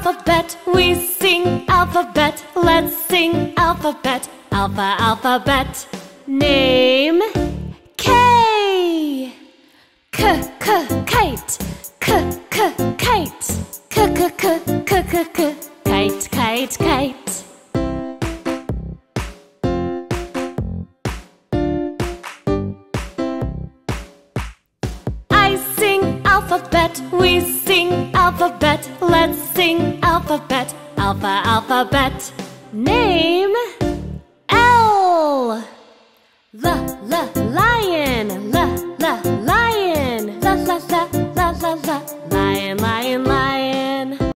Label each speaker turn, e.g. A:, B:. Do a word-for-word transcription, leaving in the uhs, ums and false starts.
A: alphabet, we sing alphabet. Let's sing alphabet, alpha, alphabet. Name K. K, k, kite. K, k, kite. K, k, k, k, k, k. Kite, kite, kite. I sing alphabet, we sing alphabet. Let's sing alphabet, alpha, alphabet. Name L. L, L,